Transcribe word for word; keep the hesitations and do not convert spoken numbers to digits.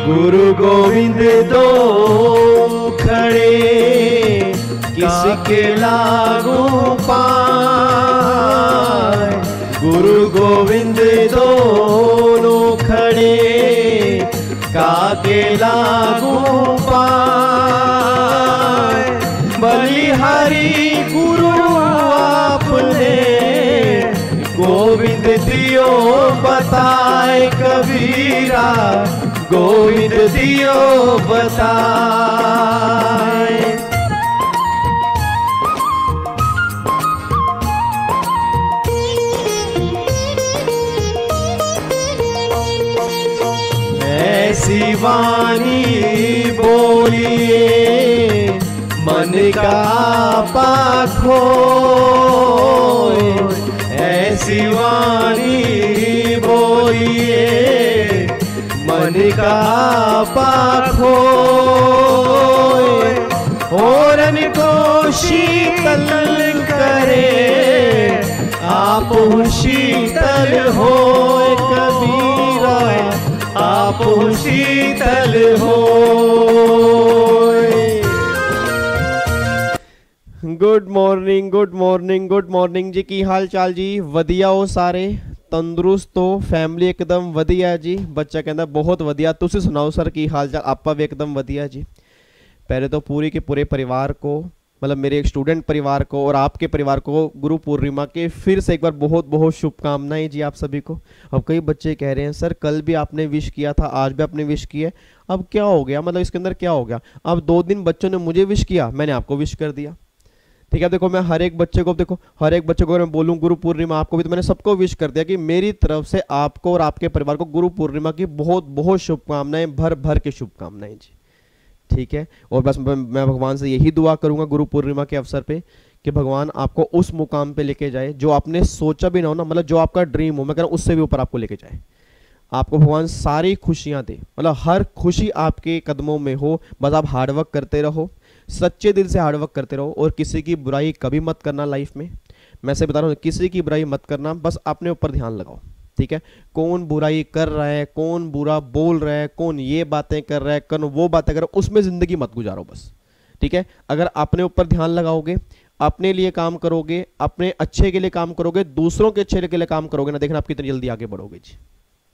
गुरु गोविंद दो खड़े किसके लागू पाए। गुरु गोविंद दोनों खड़े काके लागू पाए। बलिहारी गुरु आपने गोविंद दियो बताए कबीरा, गोविंद दियो बताए। ऐसी वाणी बोलिए मन का पाखो, ऐसी वाणी बोलिए मन का पाखो। होरन को शीतल करे आप शीतल हो कबीरा, आप शीतल हो। Good morning good morning good morning जी। की हाल चाल जी? वधिया हो सारे? तंदुरुस्त हो? फैमिली एकदम वधिया जी? बच्चा कहता बहुत वधिया। तुसी सुनाओ सर की हाल चाल? आपा भी एकदम वधिया जी। पहले तो पूरी के पूरे परिवार को, मतलब मेरे एक स्टूडेंट परिवार को और आपके परिवार को गुरु पूर्णिमा के फिर से एक बार बहुत बहुत शुभकामनाएं जी आप सभी को। अब कई बच्चे कह रहे हैं सर कल भी आपने विश किया था, आज भी आपने विश किया, अब क्या हो गया? मतलब इसके अंदर क्या हो गया? अब दो दिन बच्चों ने मुझे विश किया, मैंने आपको विश कर दिया। ठीक है, देखो मैं हर एक बच्चे को, देखो हर एक बच्चे को अगर मैं बोलूं गुरु पूर्णिमा आपको भी, तो मैंने सबको विश कर दिया कि मेरी तरफ से आपको और आपके परिवार को गुरु पूर्णिमा की बहुत बहुत शुभकामनाएं, भर भर के शुभकामनाएं जी। ठीक है, और बस मैं भगवान से यही दुआ करूंगा गुरु पूर्णिमा के अवसर पे कि भगवान आपको उस मुकाम पे लेके जाए जो आपने सोचा भी ना हो ना, मतलब जो आपका ड्रीम हो, मैं कह रहा हूं उससे भी ऊपर आपको लेके जाए। आपको भगवान सारी खुशियां दे, मतलब हर खुशी आपके कदमों में हो। बस आप हार्डवर्क करते रहो, सच्चे दिल से हार्डवर्क करते रहो और किसी की बुराई कभी मत करना लाइफ में। मैं से बता रहा हूँ किसी की बुराई मत करना, बस अपने ऊपर ध्यान लगाओ। ठीक है, कौन बुराई कर रहा है, कौन बुरा बोल रहा है, कौन ये बातें कर रहा है, कौन वो बातें कर रहा है, उसमें जिंदगी मत गुजारो बस। ठीक है, अगर अपने ऊपर ध्यान लगाओगे, अपने लिए काम करोगे, अपने अच्छे के लिए काम करोगे, दूसरों के अच्छे के लिए काम करोगे ना, देखना आप कितनी जल्दी आगे बढ़ोगे जी।